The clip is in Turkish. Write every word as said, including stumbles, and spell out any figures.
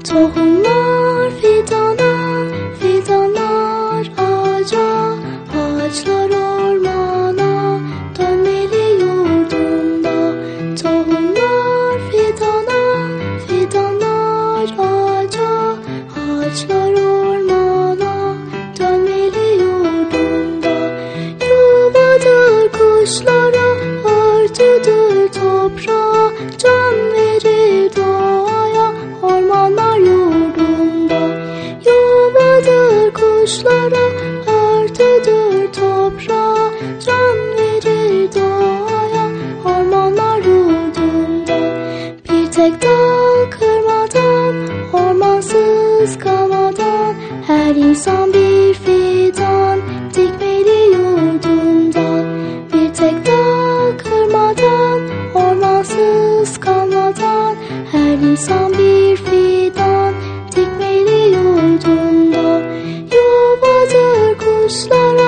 Tohumlar fidana, fidanlar ağaca, ağaçlar ormana, dönmeli yurdunda. Tohumlar fidana, fidanlar ağaca, ağaçlar ormana, dönmeli yurdunda. Yuvadır kuşlara, örtüdür toprağa, can verir doğaya, ormanlar yurdunda. Yuvadır kuşlara, örtüdür toprağa, can verir doğaya, ormanlar yurdunda. Bir tek dal kırmadan, ormansız kalmadan, her insan bir fidan dikmeli yurdunda. Bir tek dal kırmadan, ormansız kalmadan, her insan bir fidan dikmeli yurdunda. Yuvadır kuşlara,